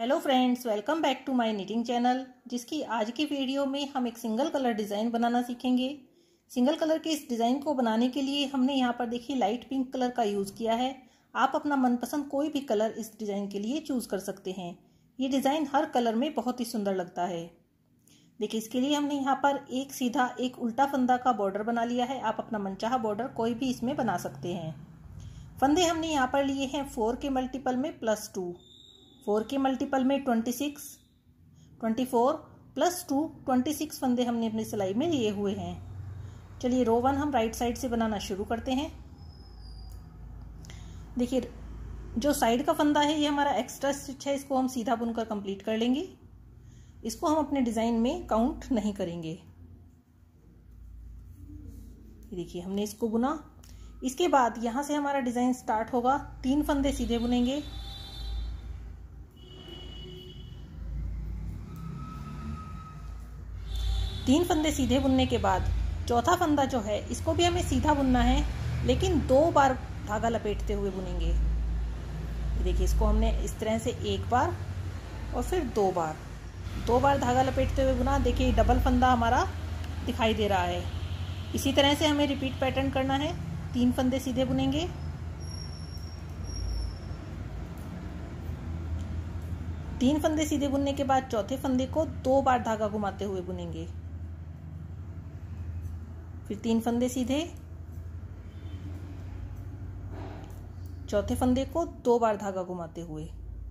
Hello friends, welcome back to my knitting channel. जिसकी आज की वीडियो में हम एक सिंगल कलर डिज़ाइन बनाना सीखेंगे। सिंगल कलर के इस डिज़ाइन को बनाने के लिए हमने यहाँ पर देखिए लाइट पिंक कलर का यूज़ किया है। आप अपना मनपसंद कोई भी कलर इस डिज़ाइन के लिए चूज़ कर सकते हैं। ये डिज़ाइन हर कलर में बहुत ही सुंदर लगता है। देखिए, इसके लिए हमने यहाँ पर एक सीधा एक उल्टा फंदा का बॉर्डर बना लिया है। आप अपना मनचाहा बॉर्डर कोई भी इसमें बना सकते हैं। फंदे हमने यहाँ पर लिए हैं 4 के मल्टीपल में +2, 4 के मल्टीपल में 26, 24 +2 26 फंदे हमने अपनी सिलाई में लिए हुए हैं। चलिए रो 1 हम राइट साइड से बनाना शुरू करते हैं। देखिए, जो साइड का फंदा है ये हमारा एक्स्ट्रा स्टिच है, इसको हम सीधा बुनकर कंप्लीट कर लेंगे। इसको हम अपने डिजाइन में काउंट नहीं करेंगे। देखिए, हमने इसको बुना। इसके बाद यहां से हमारा डिजाइन स्टार्ट होगा। 3 फंदे सीधे बुनेंगे, तीन फंदे सीधे बुनने के बाद चौथा फंदा जो है इसको भी हमें सीधा बुनना है, लेकिन 2 बार धागा लपेटते हुए बुनेंगे। देखिए, इसको हमने इस तरह से 1 बार और फिर 2 बार धागा लपेटते हुए बुना। देखिए, डबल फंदा हमारा दिखाई दे रहा है। इसी तरह से हमें रिपीट पैटर्न करना है। 3 फंदे सीधे बुनेंगे, तीन फंदे सीधे बुनने के बाद चौथे फंदे को 2 बार धागा घुमाते हुए बुनेंगे। फिर 3 फंदे सीधे, चौथे फंदे को 2 बार धागा घुमाते हुए।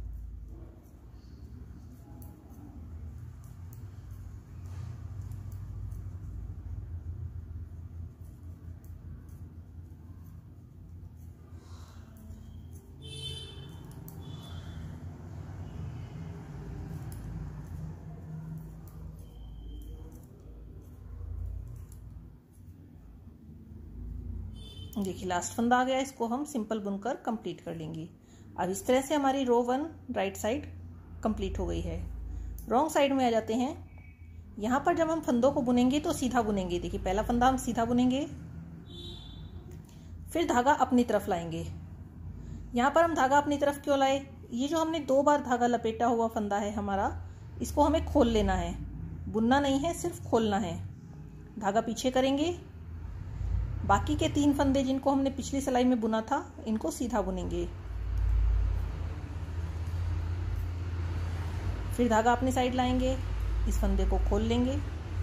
देखिए, लास्ट फंदा आ गया, इसको हम सिंपल बुनकर कंप्लीट कर लेंगे। अब इस तरह से हमारी रो 1 राइट साइड कंप्लीट हो गई है। रॉन्ग साइड में आ जाते हैं। यहाँ पर जब हम फंदों को बुनेंगे तो सीधा बुनेंगे। देखिए, पहला फंदा हम सीधा बुनेंगे, फिर धागा अपनी तरफ लाएंगे। यहाँ पर हम धागा अपनी तरफ क्यों लाए? ये जो हमने 2 बार धागा लपेटा हुआ फंदा है हमारा, इसको हमें खोल लेना है। बुनना नहीं है, सिर्फ खोलना है। धागा पीछे करेंगे। बाकी के 3 फंदे जिनको हमने पिछली सिलाई में बुना था, इनको सीधा बुनेंगे। फिर धागा अपनी साइड लाएंगे, इस फंदे को खोल लेंगे।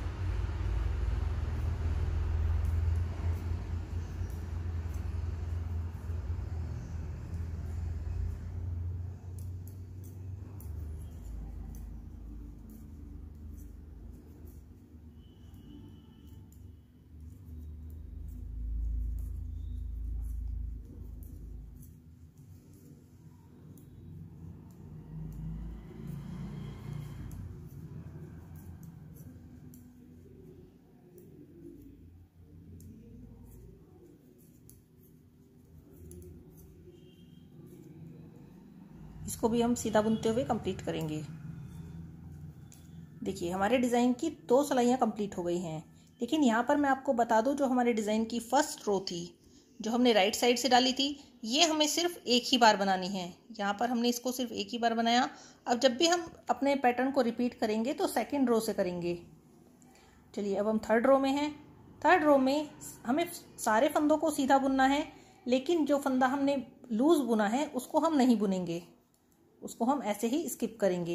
इसको भी हम सीधा बुनते हुए कंप्लीट करेंगे। देखिए, हमारे डिज़ाइन की 2 सिलाइयाँ कंप्लीट हो गई हैं। लेकिन यहाँ पर मैं आपको बता दूँ, जो हमारे डिज़ाइन की फर्स्ट रो थी, जो हमने राइट साइड से डाली थी, ये हमें सिर्फ एक ही बार बनानी है। यहाँ पर हमने इसको सिर्फ एक ही बार बनाया। अब जब भी हम अपने पैटर्न को रिपीट करेंगे तो सेकेंड रो से करेंगे। चलिए, अब हम थर्ड रो में हैं। थर्ड रो में हमें सारे फंदों को सीधा बुनना है, लेकिन जो फंदा हमने लूज बुना है उसको हम नहीं बुनेंगे, उसको हम ऐसे ही स्किप करेंगे।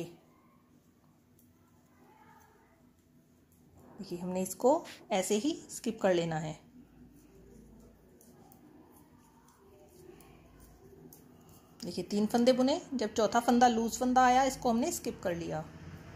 देखिए, हमने इसको ऐसे ही स्किप कर लेना है। देखिए, 3 फंदे बुने, जब चौथा फंदा लूज फंदा आया, इसको हमने स्किप कर लिया।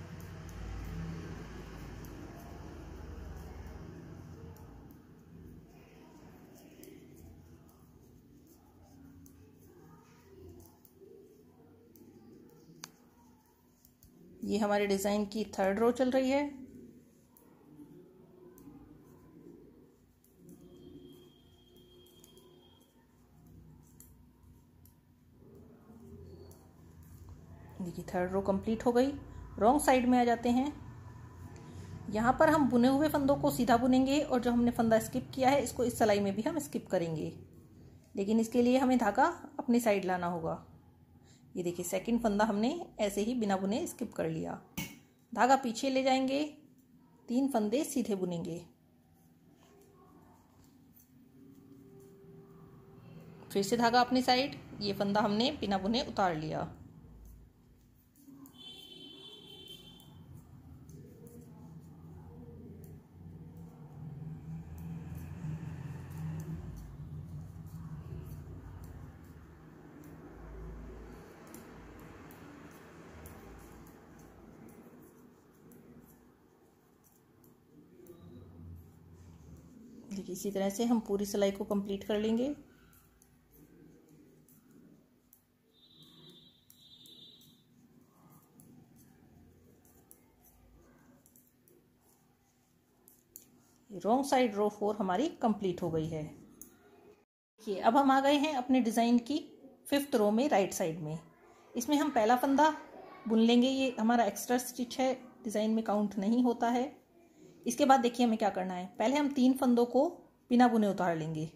ये हमारे डिज़ाइन की थर्ड रो चल रही है। देखिए, थर्ड रो कंप्लीट हो गई। रॉन्ग साइड में आ जाते हैं। यहाँ पर हम बुने हुए फंदों को सीधा बुनेंगे और जो हमने फंदा स्किप किया है इसको इस सिलाई में भी हम स्किप करेंगे, लेकिन इसके लिए हमें धागा अपनी साइड लाना होगा। ये देखिए सेकंड फंदा हमने ऐसे ही बिना बुने स्किप कर लिया। धागा पीछे ले जाएंगे, 3 फंदे सीधे बुनेंगे, फिर से धागा अपनी साइड, ये फंदा हमने बिना बुने उतार लिया। देखिए इसी तरह से हम पूरी सिलाई को कंप्लीट कर लेंगे। रॉन्ग साइड रो 4 हमारी कंप्लीट हो गई है। देखिए अब हम आ गए हैं अपने डिज़ाइन की 5th रो में राइट साइड में। इसमें हम पहला फंदा बुन लेंगे, ये हमारा एक्स्ट्रा स्टिच है, डिज़ाइन में काउंट नहीं होता है। इसके बाद देखिए हमें क्या करना है, पहले हम 3 फंदों को बिना बुने उतार लेंगे,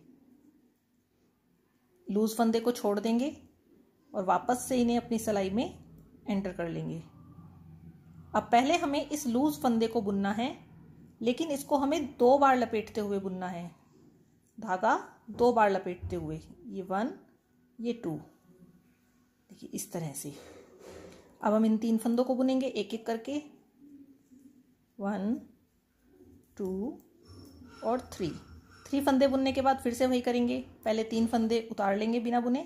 लूज फंदे को छोड़ देंगे और वापस से इन्हें अपनी सिलाई में एंटर कर लेंगे। अब पहले हमें इस लूज फंदे को बुनना है, लेकिन इसको हमें 2 बार लपेटते हुए बुनना है, धागा 2 बार लपेटते हुए, ये 1 ये 2, देखिए इस तरह से। अब हम इन 3 फंदों को बुनेंगे एक एक करके, 1 2 और 3 फंदे बुनने के बाद फिर से वही करेंगे, पहले 3 फंदे उतार लेंगे बिना बुने,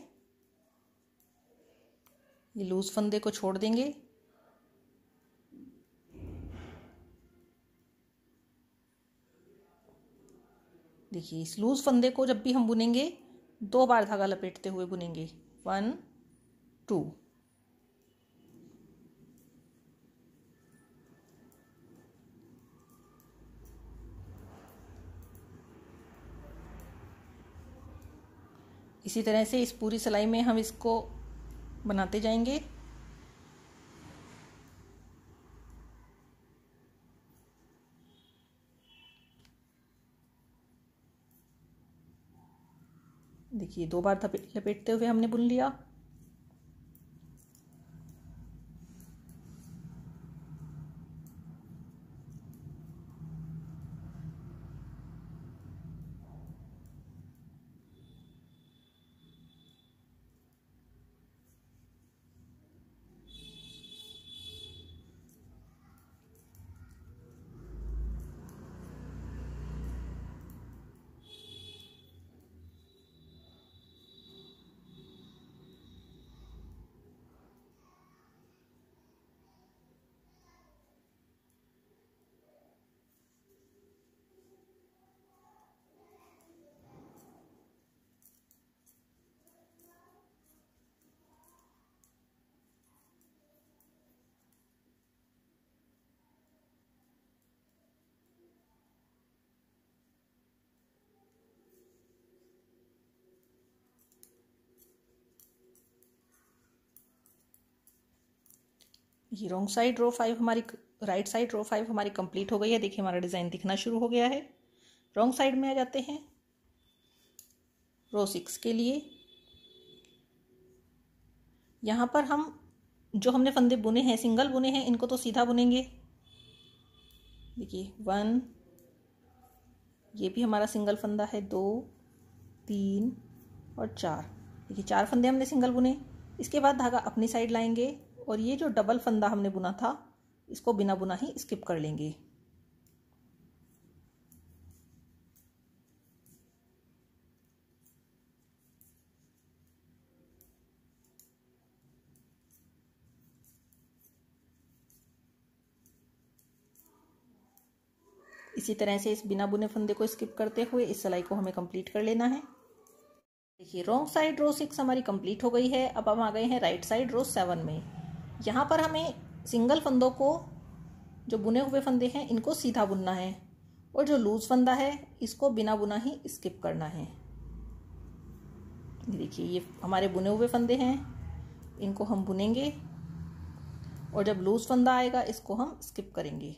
ये लूज फंदे को छोड़ देंगे, देखिए इस लूज फंदे को जब भी हम बुनेंगे 2 बार धागा लपेटते हुए बुनेंगे, 1 2। इसी तरह से इस पूरी सिलाई में हम इसको बनाते जाएंगे। देखिए 2 बार लपेटते हुए हमने बुन लिया। ये रॉन्ग साइड रो 5 हमारी, राइट साइड रो 5 हमारी कंप्लीट हो गई है। देखिए हमारा डिज़ाइन दिखना शुरू हो गया है। रॉन्ग साइड में आ जाते हैं रो 6 के लिए। यहाँ पर हम जो हमने फंदे बुने हैं, सिंगल बुने हैं, इनको तो सीधा बुनेंगे। देखिए 1, ये भी हमारा सिंगल फंदा है, 2 3 और 4। देखिए 4 फंदे हमने सिंगल बुने। इसके बाद धागा अपनी साइड लाएंगे और ये जो डबल फंदा हमने बुना था इसको बिना बुना ही स्किप कर लेंगे। इसी तरह से इस बिना बुने फंदे को स्किप करते हुए इस सिलाई को हमें कंप्लीट कर लेना है। देखिए रॉन्ग साइड रो 6 हमारी कंप्लीट हो गई है। अब हम आ गए हैं राइट साइड रो 7 में। यहाँ पर हमें सिंगल फंदों को, जो बुने हुए फंदे हैं, इनको सीधा बुनना है और जो लूज फंदा है इसको बिना बुना ही स्किप करना है। देखिए ये हमारे बुने हुए फंदे हैं, इनको हम बुनेंगे और जब लूज फंदा आएगा इसको हम स्किप करेंगे।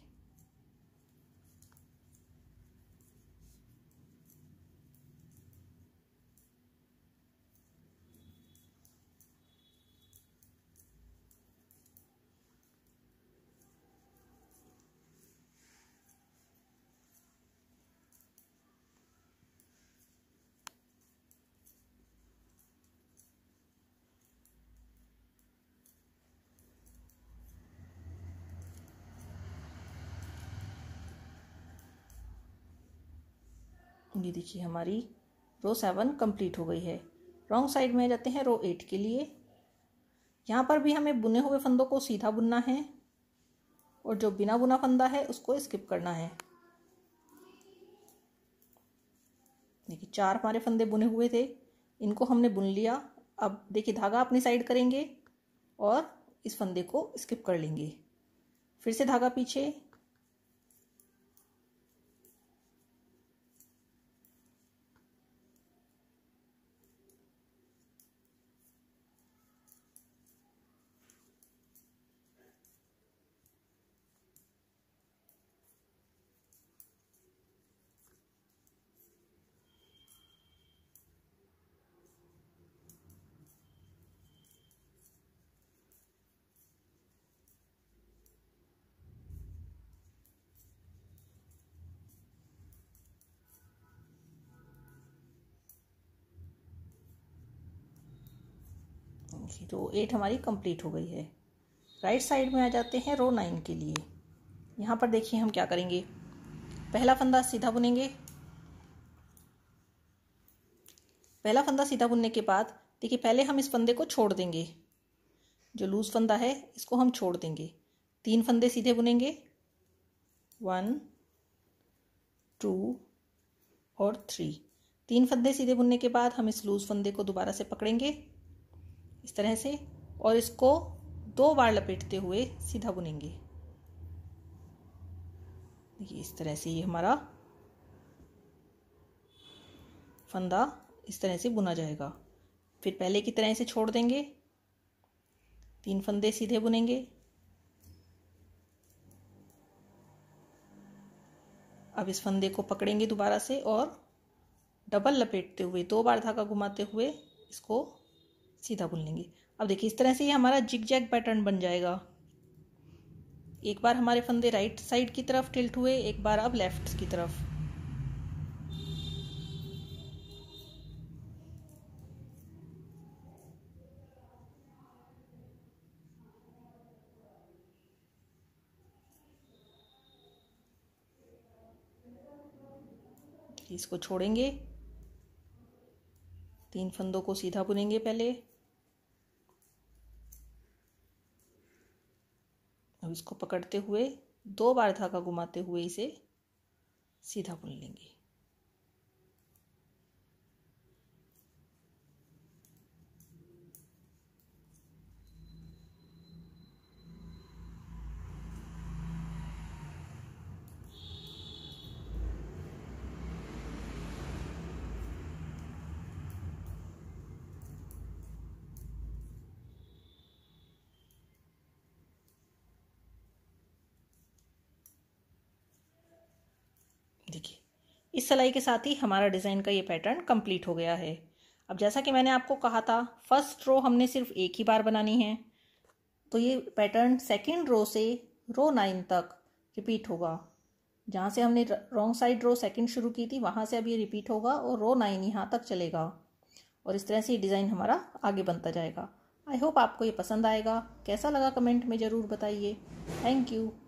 ये देखिए हमारी रो 7 कंप्लीट हो गई है। रॉन्ग साइड में आ जाते हैं रो 8 के लिए। यहाँ पर भी हमें बुने हुए फंदों को सीधा बुनना है और जो बिना बुना फंदा है उसको स्किप करना है। देखिए 4 हमारे फंदे बुने हुए थे, इनको हमने बुन लिया। अब देखिए धागा अपनी साइड करेंगे और इस फंदे को स्किप कर लेंगे। फिर से धागा पीछे, रो 8 हमारी कंप्लीट हो गई है। राइट साइड में आ जाते हैं रो 9 के लिए। यहाँ पर देखिए हम क्या करेंगे, पहला फंदा सीधा बुनेंगे। पहला फंदा सीधा बुनने के बाद देखिए पहले हम इस फंदे को छोड़ देंगे, जो लूज फंदा है इसको हम छोड़ देंगे। 3 फंदे सीधे बुनेंगे, 1 2 और 3। 3 फंदे सीधे बुनने के बाद हम इस लूज फंदे को दोबारा से पकड़ेंगे इस तरह से और इसको 2 बार लपेटते हुए सीधा बुनेंगे। देखिए इस तरह से ये हमारा फंदा इस तरह से बुना जाएगा। फिर पहले की तरह से छोड़ देंगे, 3 फंदे सीधे बुनेंगे। अब इस फंदे को पकड़ेंगे दोबारा से और डबल लपेटते हुए 2 बार धागा घुमाते हुए इसको सीधा बुन लेंगे। अब देखिए इस तरह से ये हमारा जिग जैग पैटर्न बन जाएगा। एक बार हमारे फंदे राइट साइड की तरफ टिल्ट हुए, एक बार अब लेफ्ट की तरफ। इसको छोड़ेंगे, 3 फंदों को सीधा बुनेंगे पहले। अब इसको पकड़ते हुए 2 बार धागा घुमाते हुए इसे सीधा बुन लेंगे। देखिए इस सिलाई के साथ ही हमारा डिज़ाइन का ये पैटर्न कंप्लीट हो गया है। अब जैसा कि मैंने आपको कहा था फर्स्ट रो हमने सिर्फ एक ही बार बनानी है, तो ये पैटर्न सेकंड रो से रो 9 तक रिपीट होगा। जहाँ से हमने रॉन्ग साइड रो सेकंड शुरू की थी वहाँ से अब ये रिपीट होगा और रो 9 यहाँ तक चलेगा और इस तरह से ये डिज़ाइन हमारा आगे बनता जाएगा। आई होप आपको ये पसंद आएगा। कैसा लगा कमेंट में ज़रूर बताइए। Thank you.